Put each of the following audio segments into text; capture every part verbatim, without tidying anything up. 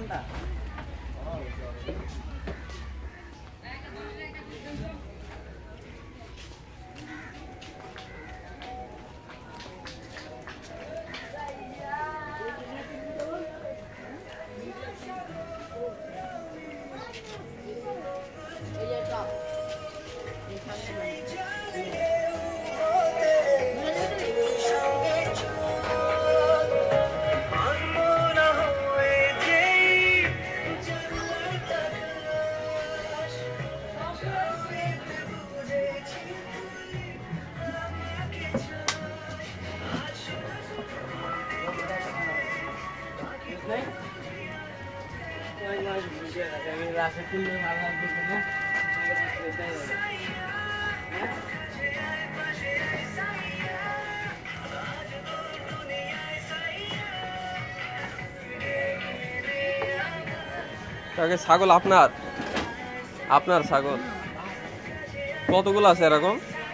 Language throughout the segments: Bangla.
ছাগল আপনার আপনার ছাগল কতগুলো আছে এরকম?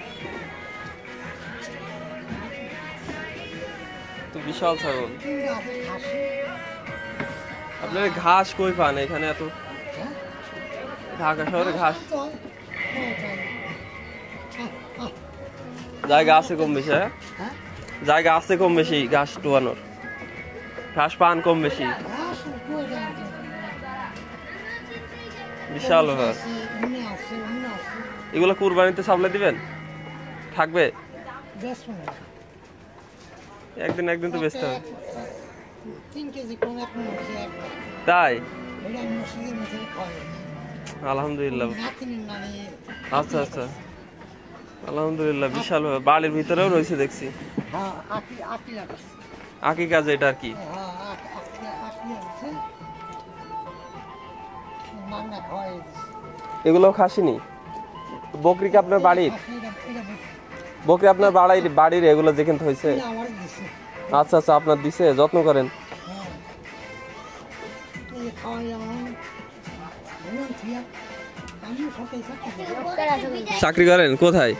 তো বিশাল ছাগল। আপনার ঘাস কই পান এখানে? এত ঢাকা শহরে ঘাস জায়গা আছে কম বেশি? জায়গা আছে কম বেশি ঘাস টুয়ানোর? ঘাস পান কম বেশি? বিশাল ব্যাপার। এগুলো কুরবানিতে সাপ্লাই দিবেন? থাকবে একদিন একদিন তো বেচতে হবে। তাই? আলহামদুলিল্লাহ। আচ্ছা আচ্ছা, আলহামদুলিল্লাহ। বিশাল ব্যাপার। বাড়ির ভিতরেও রয়েছে দেখছি। আকি কাজ এটা আর কি? এগুলো খাসিনি? বকরি কি আপনার বাড়ির? বকরি আপনার বাড়ির বাড়ির এগুলো যেখানে হয়েছে? আচ্ছা আচ্ছা, আপনার দিছে, যত্ন করেন। চাকরি করেন কোথায়?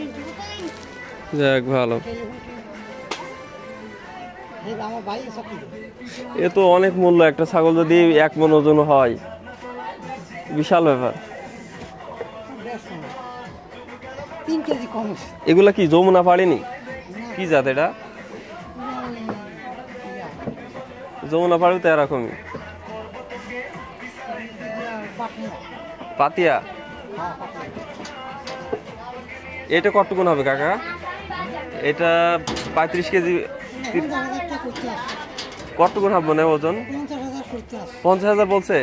যাক ভালো। এ তো অনেক মূল্য। একটা ছাগল যদি এক মন ওজন হয়, বিশাল ব্যাপার। এগুলা কি যমুনা পাড়িনি? কি জাত এটা? যমুনা পাড়ি তো এরকমই। পাতিয়া? এটা কতটুকুন হবে কাকা? এটা পঁয়ত্রিশ কেজি। কতটুকুন হবে মনে ওজন? পঞ্চাশ হাজার বলছে।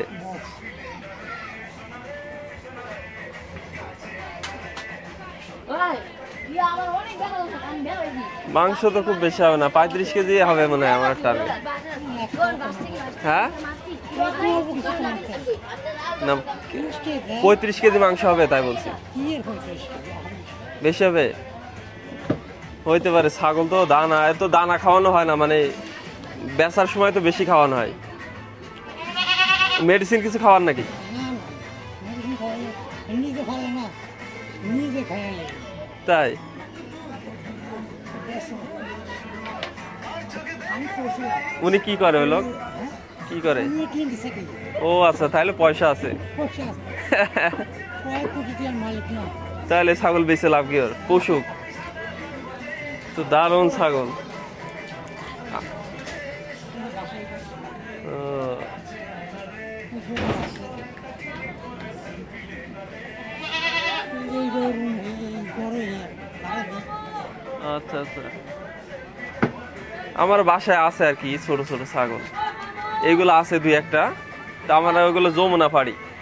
মাংস তো খুব বেশি হবে না, পঁয়ত্রিশ কেজি হবে মনে হয় আমার টার্গেট। হ্যাঁ না, পঁয়ত্রিশ কেজি মাংস হবে তাই বলছি। বেশি হবে হইতে পারে। ছাগল তো দানা, এত দানা খাওয়ানো হয় না, মানে বেচার সময় তো বেশি খাওয়ানো হয়। মেডিসিন কিছু খাওয়ান নাকি? তাই? উনি কি করে ওই লোক? কি করে? ও আচ্ছা, তাহলে পয়সা আছে। তাহলে ছাগল বেচে লাভ কি ওর? পশু তো দারুণ ছাগল। আচ্ছা আচ্ছা, আমার বাসায় আছে আর কি ছোট ছোট ছাগল। এইগুলো আছে দুই একটা। তা আমার ওইগুলো যমুনা পাড়ি।